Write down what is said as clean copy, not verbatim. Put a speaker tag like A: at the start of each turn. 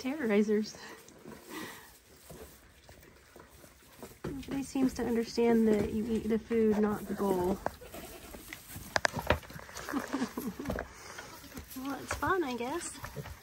A: terrorizers. Nobody seems to understand that you eat the food, not the bowl. Well, it's fun, I guess.